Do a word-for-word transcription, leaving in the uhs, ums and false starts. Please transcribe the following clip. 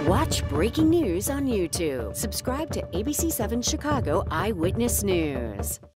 Watch breaking news on YouTube. Subscribe to A B C seven Chicago Eyewitness News.